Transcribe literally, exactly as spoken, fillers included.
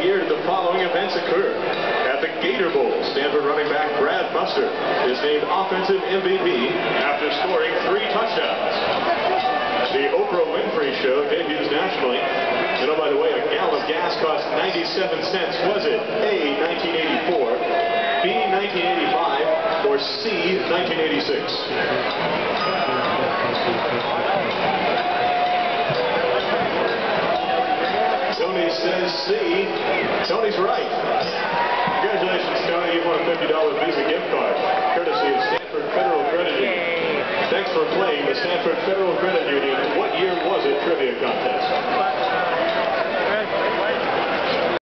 year did the following events occur? At the Gator Bowl, Stanford running back Brad Buster is named Offensive M V P after scoring three touchdowns. The Oprah Winfrey Show debuts nationally. And oh, by the way, a gallon of gas cost ninety-seven cents. Was it A, nineteen eighty-four, B, nineteen eighty-five, or C, nineteen eighty-six? Tony says C. Tony's right. Congratulations, Tony. You won a fifty dollar Visa gift card, courtesy of Stanford Federal Credit Union. Thanks for playing the Stanford Federal Credit Union What Year Was It trivia contest.